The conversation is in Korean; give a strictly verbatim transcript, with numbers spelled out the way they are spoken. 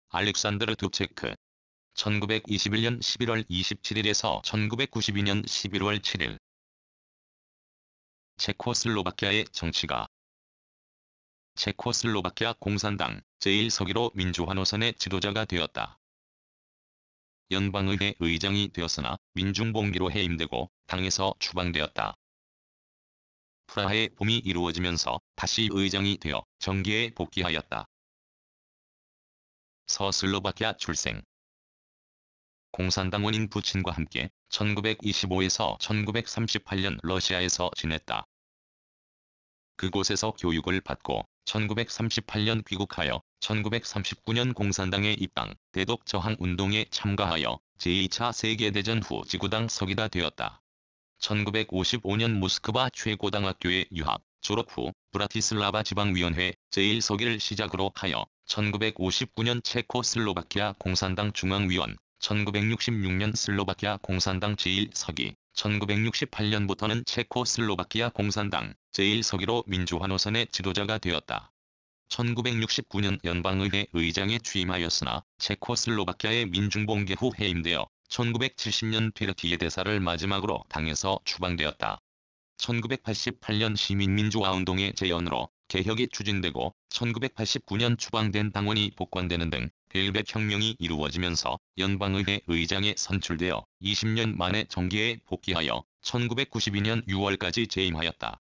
알렉산드르 둡체크. 천구백이십일년 십일월 이십칠일에서 천구백구십이년 십일월 칠일. 체코슬로바키아의 정치가. 체코슬로바키아 공산당 제일 서기로 민주화 노선의 지도자가 되었다. 연방의회 의장이 되었으나 민중봉기로 해임되고 당에서 추방되었다. 프라하의 봄이 이루어지면서 다시 의장이 되어 정계에 복귀하였다. 서슬로바키아 출생. 공산당원인 부친과 함께 천구백이십오에서 천구백삼십팔년 러시아에서 지냈다. 그곳에서 교육을 받고 천구백삼십팔년 귀국하여 천구백삼십구년 공산당에 입당, 대독 저항 운동에 참가하여 제이차 세계대전 후 지구당 서기가 되었다. 천구백오십오년 모스크바 최고당학교에 유학, 졸업 후 브라티슬라바 지방위원회 제일 서기를 시작으로 하여 천구백오십구년 체코슬로바키아 공산당 중앙위원, 천구백육십육년 슬로바키아 공산당 제일 서기, 천구백육십팔년부터는 체코슬로바키아 공산당 제일 서기로 민주화 노선의 지도자가 되었다. 천구백육십구년 연방의회 의장에 취임하였으나 체코슬로바키아의 민중봉기 후 해임되어 천구백칠십년 퇴르티의 대사를 마지막으로 당에서 추방되었다. 천구백팔십팔년 시민민주화운동의 재연으로 개혁이 추진되고 천구백팔십구년 추방된 당원이 복권되는 등 벨벳 혁명이 이루어지면서 연방의회 의장에 선출되어 이십년 만에 정계에 복귀하여 천구백구십이년 유월까지 재임하였다.